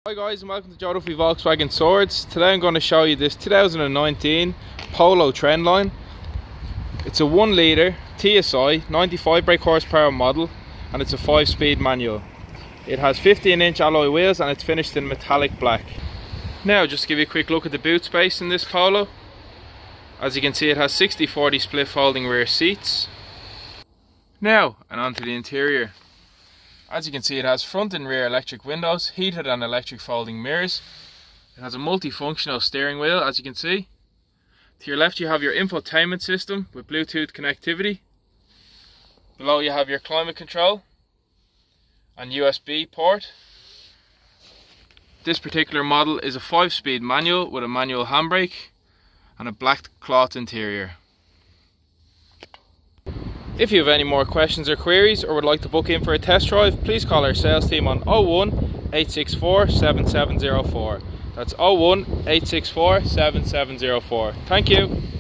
Hi guys, and welcome to Joe Duffy Volkswagen Swords. Today I'm going to show you this 2019 Polo Trendline. It's a 1 litre TSI 95 brake horsepower model, and it's a 5-speed manual. It has 15-inch alloy wheels and it's finished in metallic black. Now just to give you a quick look at the boot space in this Polo. As you can see, it has 60/40 split folding rear seats. Now and onto the interior. As you can see, it has front and rear electric windows, heated and electric folding mirrors. It has a multifunctional steering wheel, as you can see. To your left you have your infotainment system with Bluetooth connectivity. Below you have your climate control and USB port. This particular model is a 5-speed manual with a manual handbrake and a black cloth interior. If you have any more questions or queries or would like to book in for a test drive, please call our sales team on 01 864 7704. That's 01 864 7704. Thank you.